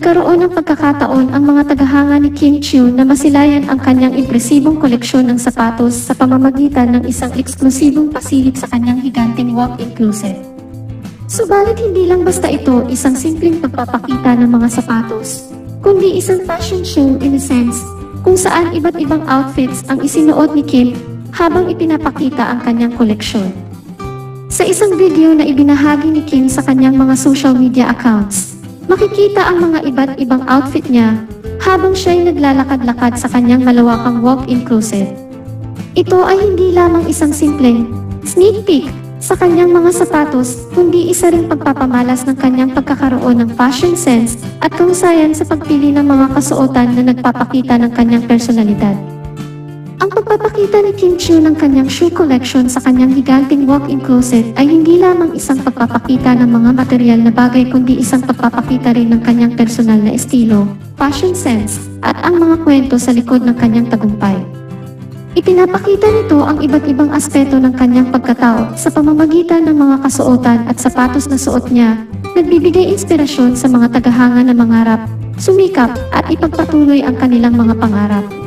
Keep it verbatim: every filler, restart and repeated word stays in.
nagkaroon ng pagkakataon ang mga tagahanga ni KimXi na masilayan ang kanyang impresibong koleksyon ng sapatos sa pamamagitan ng isang eksklusibong pasilip sa kanyang higanteng walk-in closet. Subalit hindi lang basta ito isang simpleng pagpapakita ng mga sapatos, kundi isang fashion show in a sense, kung saan iba't ibang outfits ang isinuot ni Kim habang ipinapakita ang kanyang koleksyon. Sa isang video na ibinahagi ni Kim sa kanyang mga social media accounts, makikita ang mga iba't ibang outfit niya habang siya'y naglalakad-lakad sa kanyang malawakang walk-in closet. Ito ay hindi lamang isang simpleng sneak peek sa kanyang mga sapatos, kundi isa ring pagpapamalas ng kanyang pagkakaroon ng fashion sense at kahusayan sa pagpili ng mga kasuotan na nagpapakita ng kanyang personalidad. Ang pagpapakita ni KimXi ng kanyang shoe collection sa kanyang higanteng walk-in closet ay hindi lamang isang pagpapakita ng mga material na bagay kundi isang pagpapakita rin ng kanyang personal na estilo, fashion sense, at ang mga kwento sa likod ng kanyang tagumpay. Ipinapakita nito ang iba't ibang aspeto ng kanyang pagkatao sa pamamagitan ng mga kasuotan at sapatos na suot niya, nagbibigay inspirasyon sa mga tagahanga na mangarap, sumikap at ipagpatuloy ang kanilang mga pangarap.